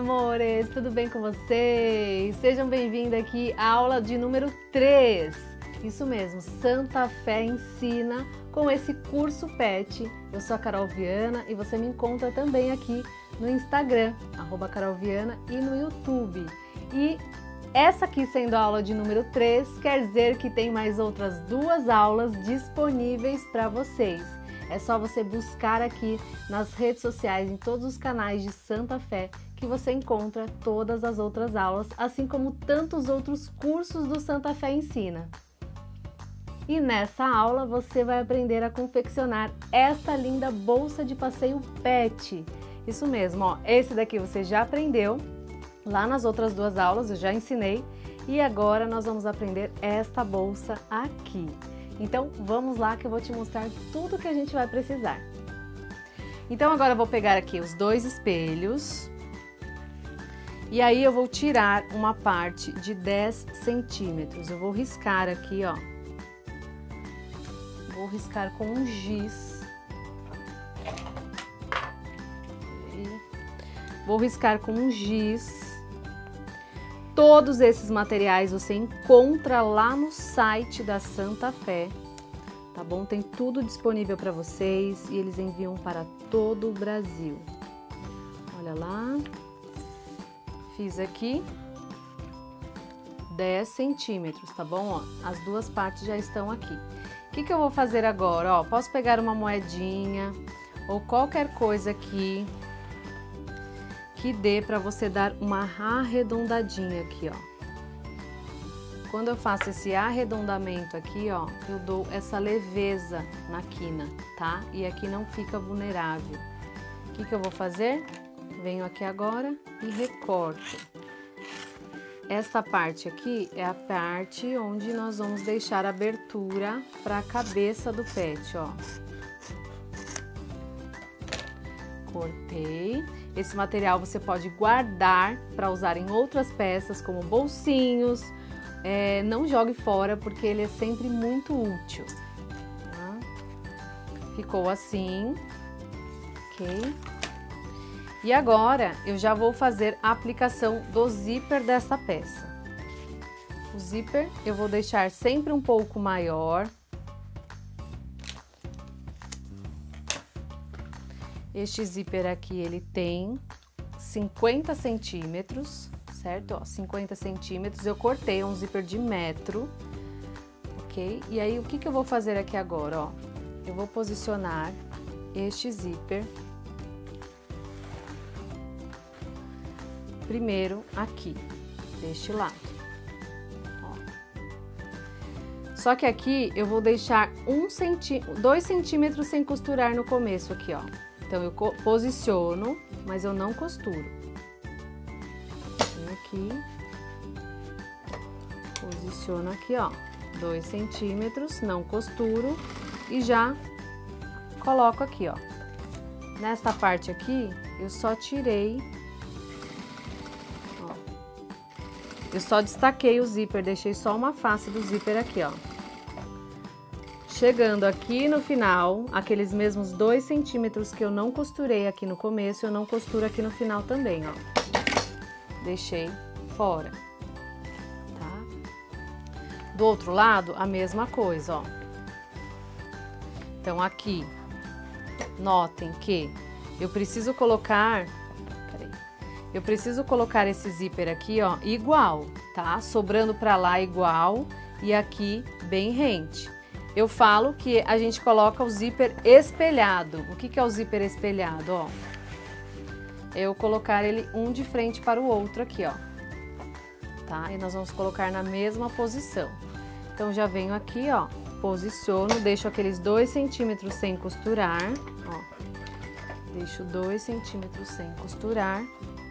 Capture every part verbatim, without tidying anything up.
amores! Tudo bem com vocês? Sejam bem-vindos aqui à aula de número três. Isso mesmo, Santa Fé ensina com esse curso Pet. Eu sou a Carol Viana e você me encontra também aqui no Instagram, arroba Carol Viana, e no YouTube. E essa aqui sendo a aula de número três, quer dizer que tem mais outras duas aulas disponíveis para vocês. É só você buscar aqui nas redes sociais, em todos os canais de Santa Fé, que você encontra todas as outras aulas, assim como tantos outros cursos do Santa Fé Ensina. E nessa aula você vai aprender a confeccionar esta linda bolsa de passeio Pet. Isso mesmo, ó, esse daqui você já aprendeu lá nas outras duas aulas, eu já ensinei, e agora nós vamos aprender esta bolsa aqui. Então vamos lá que eu vou te mostrar tudo que a gente vai precisar. Então agora eu vou pegar aqui os dois espelhos e aí eu vou tirar uma parte de dez centímetros. Eu vou riscar aqui, ó. Vou riscar com um giz. Vou riscar com um giz. Todos esses materiais você encontra lá no site da Santa Fé, tá bom? Tem tudo disponível para vocês e eles enviam para todo o Brasil. Olha lá, fiz aqui dez centímetros, tá bom? Ó, as duas partes já estão aqui. O que que eu vou fazer agora? Ó, posso pegar uma moedinha ou qualquer coisa aqui que dê para você dar uma arredondadinha aqui, ó. Quando eu faço esse arredondamento aqui, ó, eu dou essa leveza na quina, tá? E aqui não fica vulnerável. O que que eu vou fazer? Venho aqui agora e recorto. Esta parte aqui é a parte onde nós vamos deixar abertura para a cabeça do pet, ó. Cortei. Esse material você pode guardar para usar em outras peças, como bolsinhos. É, não jogue fora, porque ele é sempre muito útil. Tá? Ficou assim. Ok. E agora eu já vou fazer a aplicação do zíper dessa peça. O zíper eu vou deixar sempre um pouco maior. Este zíper aqui, ele tem cinquenta centímetros, certo? Ó, cinquenta centímetros, eu cortei um zíper de metro, ok? E aí, o que que eu vou fazer aqui agora, ó? Eu vou posicionar este zíper primeiro aqui, deste lado, ó. Só que aqui eu vou deixar um centímetro, dois centímetros sem costurar no começo aqui, ó. Então, eu posiciono, mas eu não costuro. Vem aqui, posiciono aqui, ó, dois centímetros, não costuro e já coloco aqui, ó. Nesta parte aqui, eu só tirei, ó, eu só destaquei o zíper, deixei só uma face do zíper aqui, ó. Chegando aqui no final, aqueles mesmos dois centímetros que eu não costurei aqui no começo, eu não costuro aqui no final também, ó. Deixei fora, tá? Do outro lado, a mesma coisa, ó. Então, aqui, notem que eu preciso colocar, peraí, eu preciso colocar esse zíper aqui, ó, igual, tá? Sobrando pra lá igual e aqui bem rente. Eu falo que a gente coloca o zíper espelhado. O que que é o zíper espelhado, ó? Eu colocar ele um de frente para o outro aqui, ó. Tá? E nós vamos colocar na mesma posição. Então, já venho aqui, ó, posiciono, deixo aqueles dois centímetros sem costurar, ó. Deixo dois centímetros sem costurar.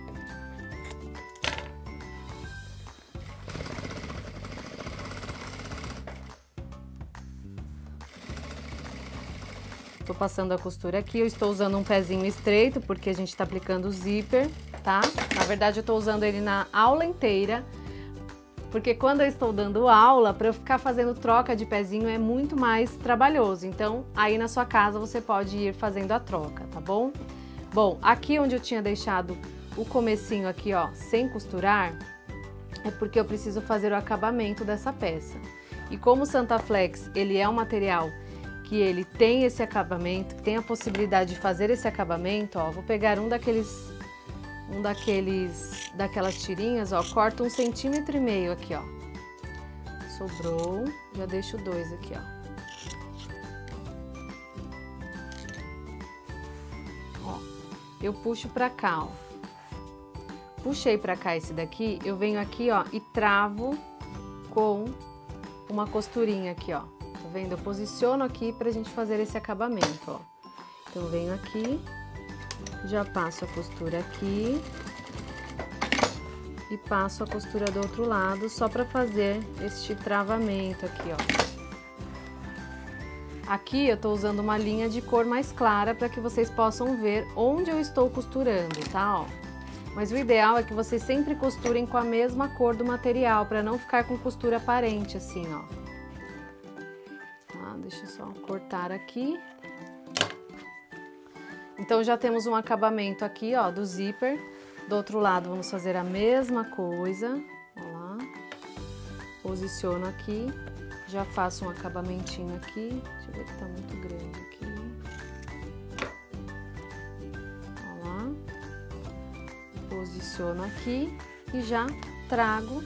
Tô passando a costura aqui, eu estou usando um pezinho estreito porque a gente tá aplicando o zíper, tá? Na verdade eu tô usando ele na aula inteira, porque quando eu estou dando aula, para eu ficar fazendo troca de pezinho é muito mais trabalhoso. Então, aí na sua casa você pode ir fazendo a troca, tá bom? Bom, aqui onde eu tinha deixado o comecinho aqui, ó, sem costurar, é porque eu preciso fazer o acabamento dessa peça. E como o Santaflex, ele é um material que ele tem esse acabamento, tem a possibilidade de fazer esse acabamento, ó, vou pegar um daqueles, um daqueles, daquelas tirinhas, ó, corto um centímetro e meio aqui, ó. Sobrou, já deixo dois aqui, ó. Ó, eu puxo pra cá, ó. Puxei pra cá esse daqui, eu venho aqui, ó, e travo com uma costurinha aqui, ó. Tá vendo? Eu posiciono aqui pra gente fazer esse acabamento, ó. Então, eu venho aqui, já passo a costura aqui e passo a costura do outro lado, só pra fazer este travamento aqui, ó. Aqui eu tô usando uma linha de cor mais clara para que vocês possam ver onde eu estou costurando, tá, ó. Mas o ideal é que vocês sempre costurem com a mesma cor do material, para não ficar com costura aparente, assim, ó. Tá, deixa eu só cortar aqui. Então, já temos um acabamento aqui, ó, do zíper. Do outro lado, vamos fazer a mesma coisa. Ó lá. Posiciono aqui. Já faço um acabamentinho aqui. Deixa eu ver que tá muito grande aqui. Posiciono aqui e já trago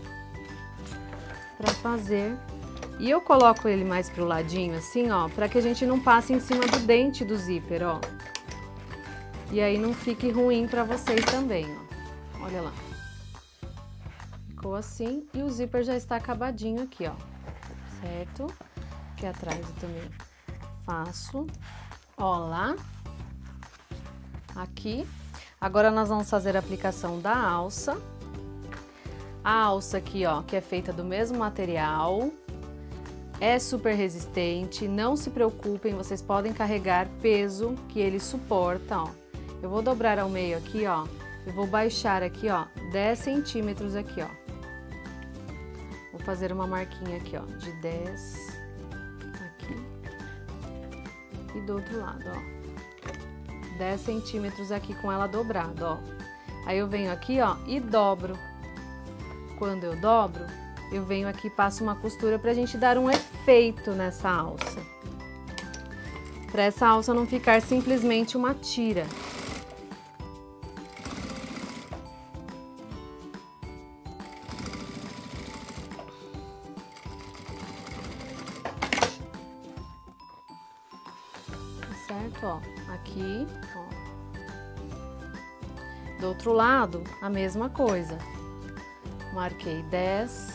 para fazer. E eu coloco ele mais pro ladinho assim, ó, para que a gente não passe em cima do dente do zíper, ó. E aí não fique ruim para vocês também, ó. Olha lá. Ficou assim e o zíper já está acabadinho aqui, ó. Certo? Aqui atrás eu também faço. Ó lá. Aqui. Agora nós vamos fazer a aplicação da alça. A alça aqui, ó, que é feita do mesmo material, é super resistente, não se preocupem, vocês podem carregar peso que ele suporta, ó. Eu vou dobrar ao meio aqui, ó, eu vou baixar aqui, ó, dez centímetros aqui, ó. Vou fazer uma marquinha aqui, ó, de dez aqui e do outro lado, ó. dez centímetros aqui com ela dobrada, ó. Aí eu venho aqui, ó, e dobro. Quando eu dobro, eu venho aqui e passo uma costura pra gente dar um efeito nessa alça. Pra essa alça não ficar simplesmente uma tira. Certo, ó. Aqui, ó. Do outro lado, a mesma coisa. Marquei dez.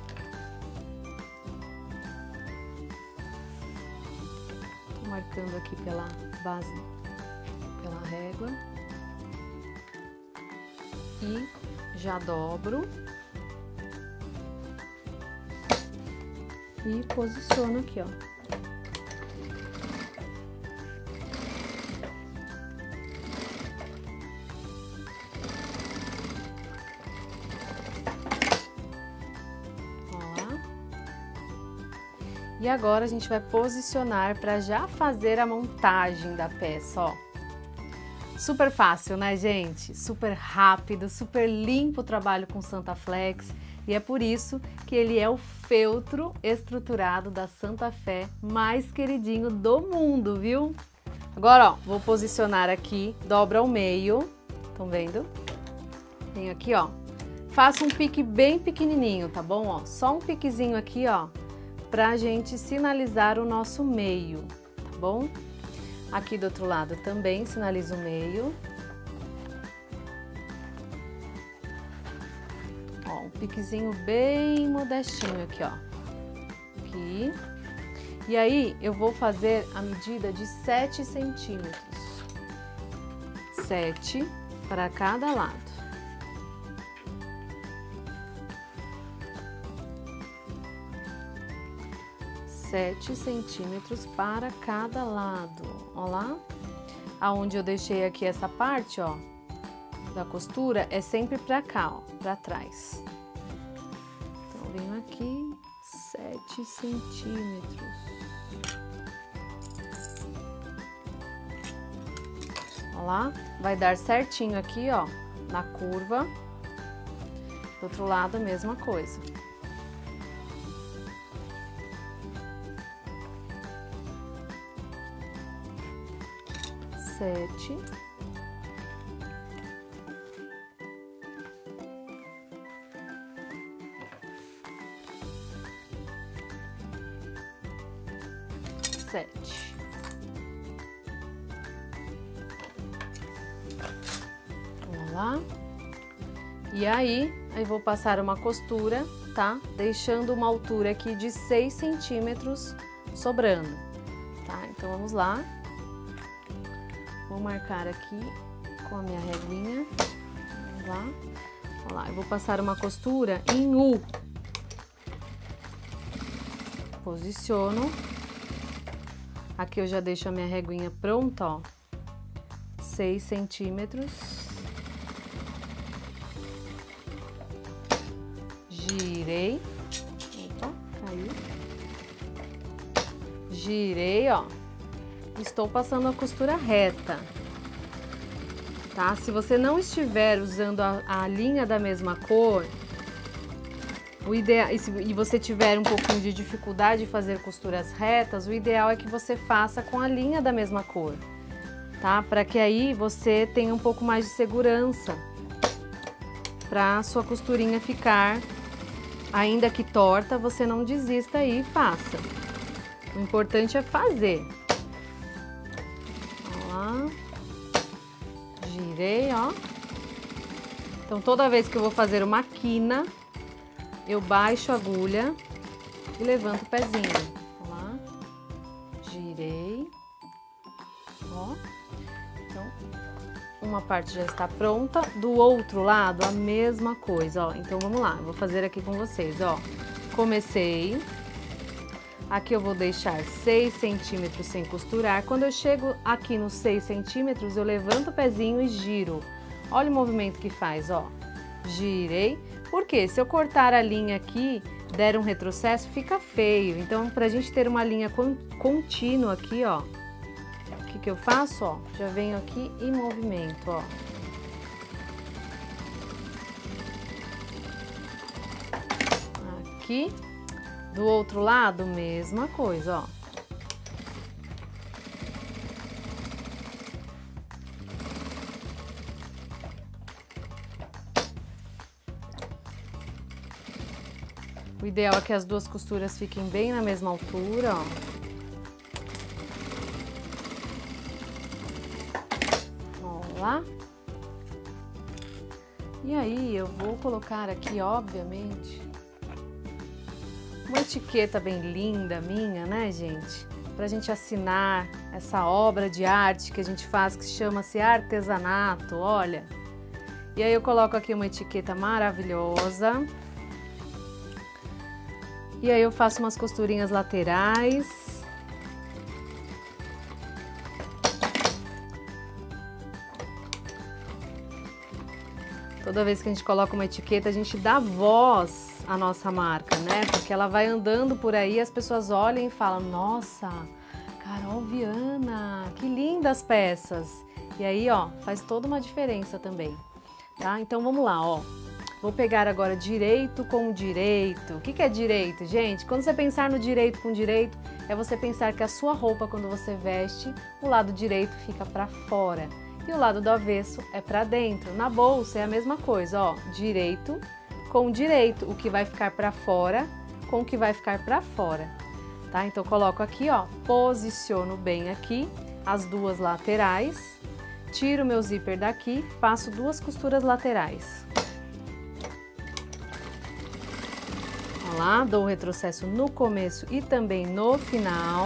Tô marcando aqui pela base, pela régua. E já dobro. E posiciono aqui, ó. E agora a gente vai posicionar para já fazer a montagem da peça, ó. Super fácil, né, gente? Super rápido, super limpo o trabalho com Santaflex. E é por isso que ele é o feltro estruturado da Santa Fé mais queridinho do mundo, viu? Agora, ó, vou posicionar aqui, dobra ao meio, estão vendo? Venho aqui, ó, faço um pique bem pequenininho, tá bom? Ó, só um piquezinho aqui, ó, pra gente sinalizar o nosso meio, tá bom? Aqui do outro lado também sinalizo o meio. Ó, um piquezinho bem modestinho aqui, ó. Aqui. E aí, eu vou fazer a medida de sete centímetros. sete para cada lado. sete centímetros para cada lado, ó lá. Aonde eu deixei aqui essa parte, ó, da costura, é sempre pra cá, ó, pra trás. Então, venho aqui, sete centímetros. Ó lá, vai dar certinho aqui, ó, na curva. Do outro lado, a mesma coisa. Sete. Sete. Vamos lá. E aí, aí vou passar uma costura, tá? Deixando uma altura aqui de seis centímetros sobrando, tá? Então, vamos lá. Vou marcar aqui com a minha reguinha. Vamos lá. Vamos lá, eu vou passar uma costura em U. Posiciono. Aqui eu já deixo a minha reguinha pronta, ó. seis centímetros. Girei. Opa, caiu. Girei, ó. Estou passando a costura reta. Tá? Se você não estiver usando a, a linha da mesma cor, o ideal, e, se, e você tiver um pouquinho de dificuldade de fazer costuras retas, o ideal é que você faça com a linha da mesma cor, tá? Para que aí você tenha um pouco mais de segurança para a sua costurinha ficar, ainda que torta, você não desista aí e faça. O importante é fazer. Ó lá. Girei, ó. Então, toda vez que eu vou fazer uma quina, eu baixo a agulha e levanto o pezinho. Ó lá. Girei. Ó. Então, uma parte já está pronta. Do outro lado, a mesma coisa, ó. Então, vamos lá. Eu vou fazer aqui com vocês, ó. Comecei. Aqui eu vou deixar seis centímetros sem costurar. Quando eu chego aqui nos seis centímetros, eu levanto o pezinho e giro. Olha o movimento que faz, ó. Girei. Por quê? Se eu cortar a linha aqui, der um retrocesso, fica feio. Então, pra gente ter uma linha contínua aqui, ó, o que que eu faço, ó? Já venho aqui e movimento, ó. Aqui. Do outro lado, mesma coisa, ó. O ideal é que as duas costuras fiquem bem na mesma altura, ó. Ó lá. E aí, eu vou colocar aqui, obviamente, uma etiqueta bem linda minha, né, gente? Pra gente assinar essa obra de arte que a gente faz, que chama-se artesanato, olha. E aí eu coloco aqui uma etiqueta maravilhosa. E aí eu faço umas costurinhas laterais. Toda vez que a gente coloca uma etiqueta, a gente dá voz à nossa marca, né? Porque ela vai andando por aí, as pessoas olham e falam: nossa, Carol Viana, que lindas peças! E aí, ó, faz toda uma diferença também, tá? Então vamos lá, ó. Vou pegar agora direito com direito. O que que é direito, gente? Quando você pensar no direito com direito, é você pensar que a sua roupa, quando você veste, o lado direito fica pra fora e o lado do avesso é pra dentro. Na bolsa é a mesma coisa, ó, direito com direito, o que vai ficar pra fora com o que vai ficar pra fora, tá? Então coloco aqui, ó, posiciono bem aqui as duas laterais, tiro meu zíper daqui, faço duas costuras laterais. Olha lá, dou um retrocesso no começo e também no final.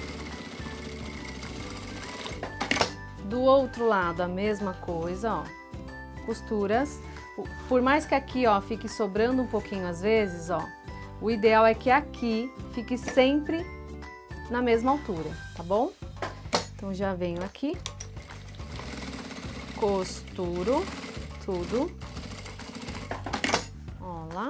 Do outro lado, a mesma coisa, ó, costuras. Por mais que aqui, ó, fique sobrando um pouquinho às vezes, ó, o ideal é que aqui fique sempre na mesma altura, tá bom? Então, já venho aqui, costuro tudo, ó lá.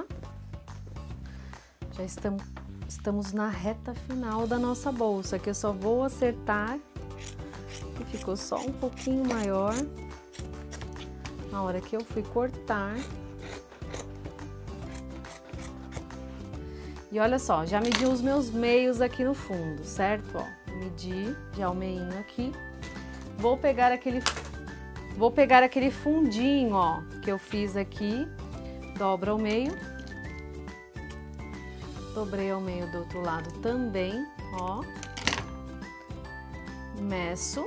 Já estamos, estamos na reta final da nossa bolsa, que eu só vou acertar, que ficou só um pouquinho maior. na hora que eu fui cortar. E olha só, já medi os meus meios aqui no fundo, certo? Ó, medi já o meinho aqui. Vou pegar aquele, vou pegar aquele fundinho, ó, que eu fiz aqui. Dobra ao meio. Dobrei ao meio do outro lado também, ó. Meço.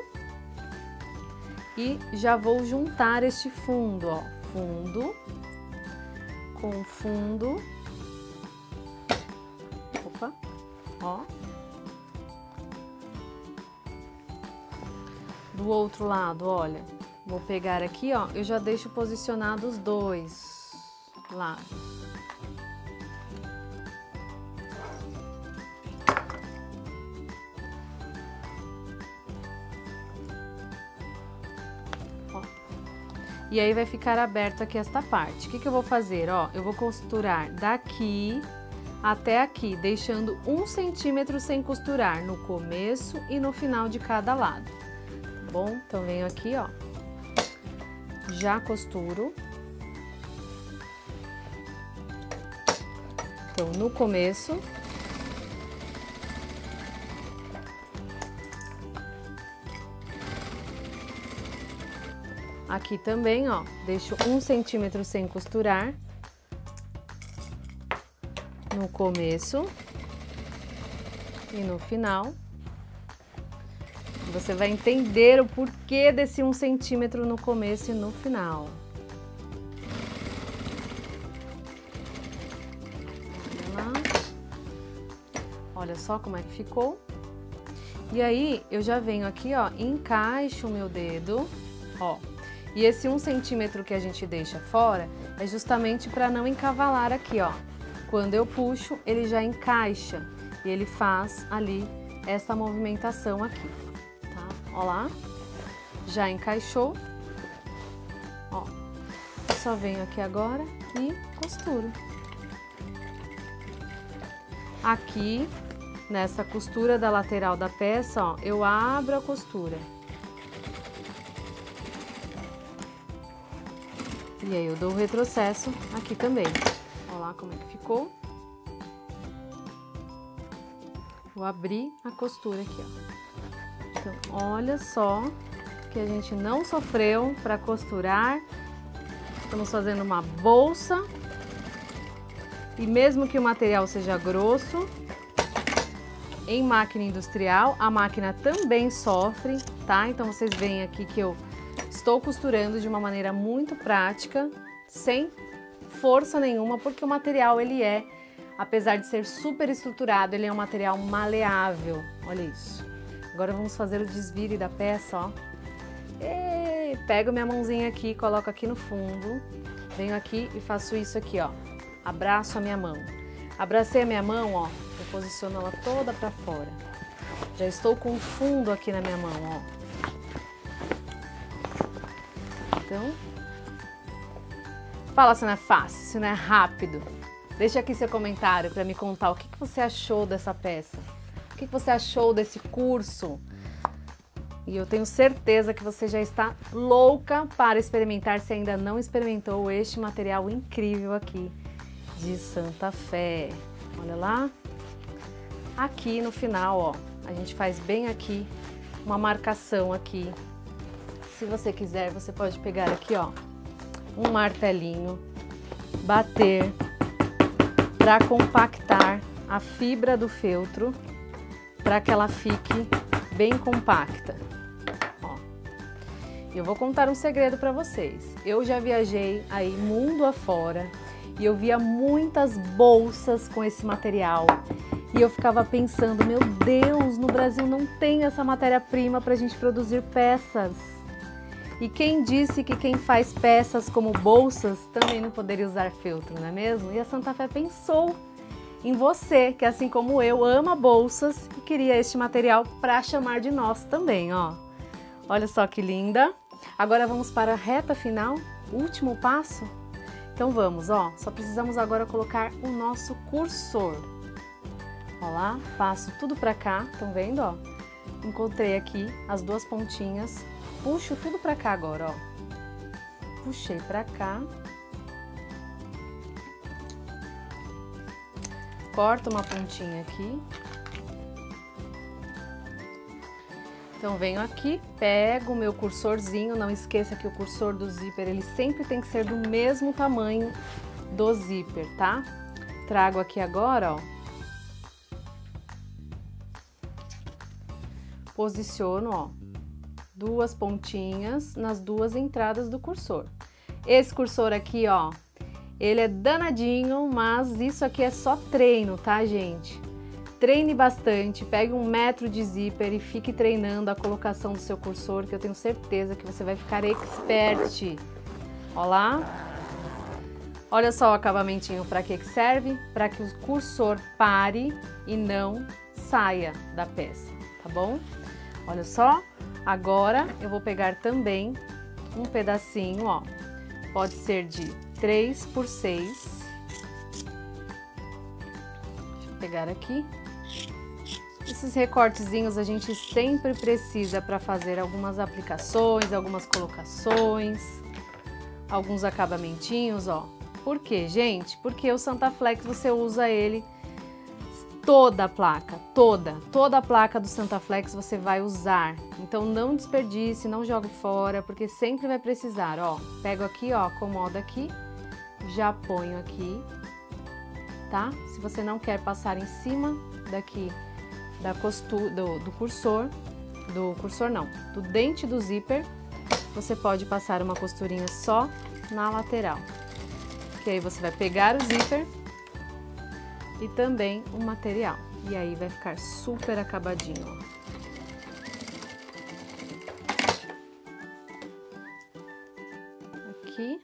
E já vou juntar este fundo, ó. Fundo com fundo. Opa, ó. Do outro lado, olha, vou pegar aqui, ó, eu já deixo posicionados os dois lados. Ó. E aí vai ficar aberto aqui esta parte. O que que eu vou fazer, ó? Eu vou costurar daqui até aqui, deixando um centímetro sem costurar no começo e no final de cada lado, tá bom? Então venho aqui, ó, já costuro. Então no começo, aqui também, ó, deixo um centímetro sem costurar. No começo e no final. Você vai entender o porquê desse um centímetro no começo e no final. Olha lá. Olha só como é que ficou. E aí, eu já venho aqui, ó, encaixo o meu dedo, ó. E esse um centímetro que a gente deixa fora é justamente para não encavalar aqui, ó. Quando eu puxo, ele já encaixa e ele faz ali essa movimentação aqui, tá? Ó lá, já encaixou. Ó, só venho aqui agora e costuro. Aqui, nessa costura da lateral da peça, ó, eu abro a costura. E aí eu dou o retrocesso aqui também. Olha lá como é que ficou. Vou abrir a costura aqui, ó. Então, olha só que a gente não sofreu para costurar. Estamos fazendo uma bolsa. E mesmo que o material seja grosso, em máquina industrial, a máquina também sofre, tá? Então, vocês veem aqui que eu estou costurando de uma maneira muito prática, sem força nenhuma, porque o material, ele é, apesar de ser super estruturado, ele é um material maleável. Olha isso. Agora vamos fazer o desvire da peça, ó. E pego minha mãozinha aqui, coloco aqui no fundo, venho aqui e faço isso aqui, ó. Abraço a minha mão. Abracei a minha mão, ó, eu posiciono ela toda pra fora. Já estou com o fundo aqui na minha mão, ó. Então, fala se não é fácil, se não é rápido. Deixa aqui seu comentário para me contar o que que você achou dessa peça. O que que você achou desse curso. E eu tenho certeza que você já está louca para experimentar, se ainda não experimentou este material incrível aqui de Santa Fé. Olha lá. Aqui no final, ó, a gente faz bem aqui uma marcação aqui. Se você quiser, você pode pegar aqui, ó, um martelinho, bater para compactar a fibra do feltro, para que ela fique bem compacta. Ó. Eu vou contar um segredo para vocês. Eu já viajei aí mundo afora e eu via muitas bolsas com esse material. E eu ficava pensando, meu Deus, no Brasil não tem essa matéria-prima para a gente produzir peças. E quem disse que quem faz peças como bolsas também não poderia usar feltro, não é mesmo? E a Santa Fé pensou em você, que assim como eu, ama bolsas e queria este material para chamar de nosso também, ó. Olha só que linda. Agora vamos para a reta final, último passo. Então vamos, ó, só precisamos agora colocar o nosso cursor. Ó lá, passo tudo para cá, estão vendo, ó? Encontrei aqui as duas pontinhas. Puxo tudo pra cá agora, ó. puxei pra cá. Corto uma pontinha aqui. Então, venho aqui, pego o meu cursorzinho, não esqueça que o cursor do zíper, ele sempre tem que ser do mesmo tamanho do zíper, tá? Trago aqui agora, ó. Posiciono, ó, duas pontinhas nas duas entradas do cursor. Esse cursor aqui, ó, ele é danadinho, mas isso aqui é só treino, tá, gente? Treine bastante, pegue um metro de zíper e fique treinando a colocação do seu cursor, que eu tenho certeza que você vai ficar expert. Ó lá. Olha só o acabamentinho para que que serve? Para que o cursor pare e não saia da peça, tá bom? Olha só. Agora eu vou pegar também um pedacinho, ó. Pode ser de três por seis. Deixa eu pegar aqui. Esses recortezinhos a gente sempre precisa para fazer algumas aplicações, algumas colocações, alguns acabamentinhos, ó. Por quê, gente? Porque o Santaflex você usa ele toda a placa, toda, toda a placa do Santaflex você vai usar. Então não desperdice, não jogue fora, porque sempre vai precisar, ó. Pego aqui, ó, acomodo aqui, já ponho aqui, tá? Se você não quer passar em cima daqui da costura, do, do cursor, do cursor não, do dente do zíper, você pode passar uma costurinha só na lateral. Que aí você vai pegar o zíper e também o material. E aí vai ficar super acabadinho, ó. Aqui.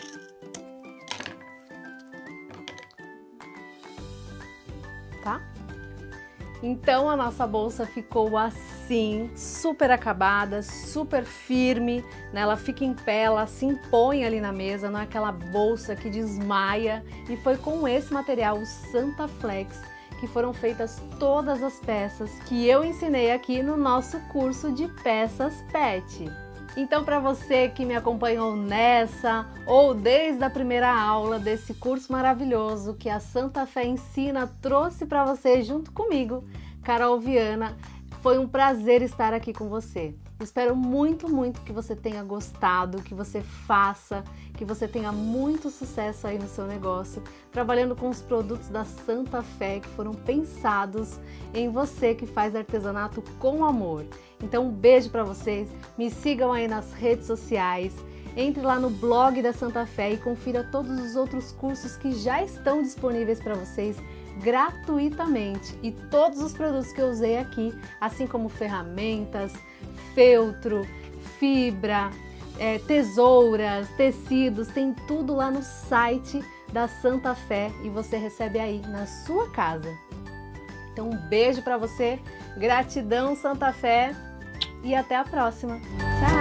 Tá? Então a nossa bolsa ficou assim, super acabada, super firme, né? Ela fica em pé, ela se impõe ali na mesa, não é aquela bolsa que desmaia. E foi com esse material, o Santaflex, que foram feitas todas as peças que eu ensinei aqui no nosso curso de peças pet. Então, para você que me acompanhou nessa ou desde a primeira aula desse curso maravilhoso que a Santa Fé Ensina trouxe para você junto comigo, Carol Viana, foi um prazer estar aqui com você. Espero muito, muito que você tenha gostado, que você faça, que você tenha muito sucesso aí no seu negócio, trabalhando com os produtos da Santa Fé que foram pensados em você que faz artesanato com amor. Então um beijo para vocês, me sigam aí nas redes sociais, entre lá no blog da Santa Fé e confira todos os outros cursos que já estão disponíveis para vocês gratuitamente. E todos os produtos que eu usei aqui, assim como ferramentas, feltro, fibra, é, tesouras, tecidos, tem tudo lá no site da Santa Fé e você recebe aí na sua casa. Então um beijo para você, gratidão Santa Fé e até a próxima. Tchau!